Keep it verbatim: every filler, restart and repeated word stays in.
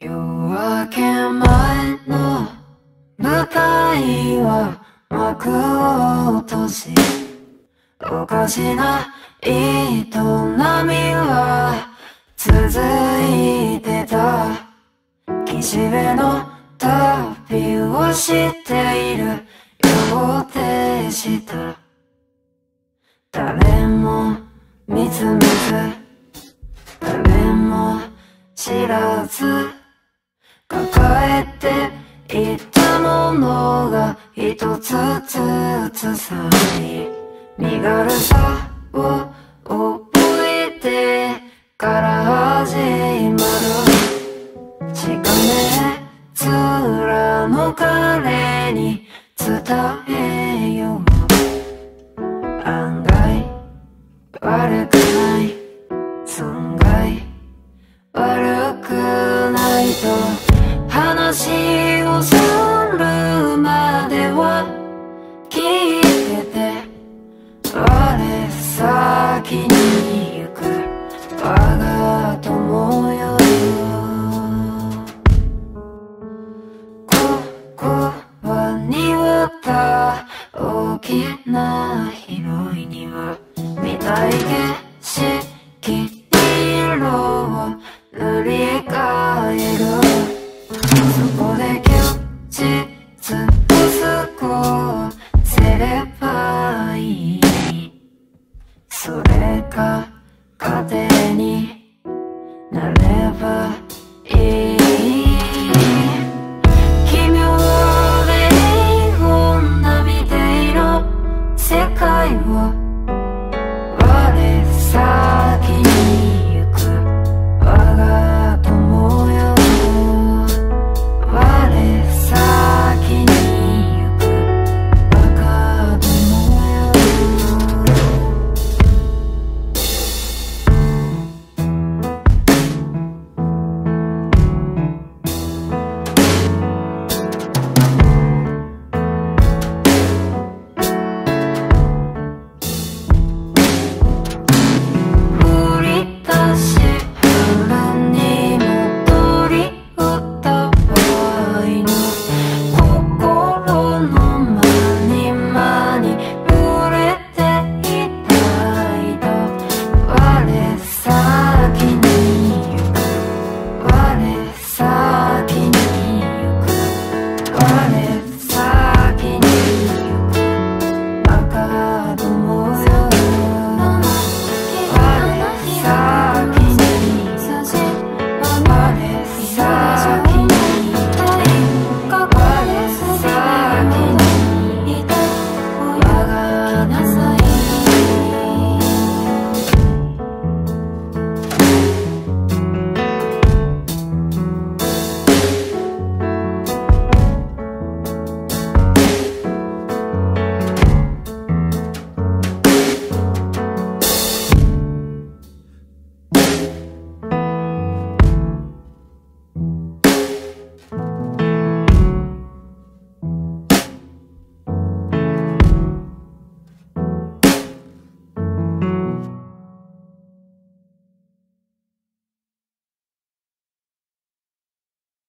夜明け前の舞台は幕を落とし、おかしな営みは続いてた。岸辺の旅をしているようでした。誰も見つめず、誰も知らず、抱えていたものが一つずつ去り、身軽さを覚えてから始まる。しかめ面の彼に伝えよう。案外悪くない、損害悪くないと話をするまでは聞いてて、我先に行く我が友よ。ここは庭だ、大きな広い庭、見たい景色に色を塗り替え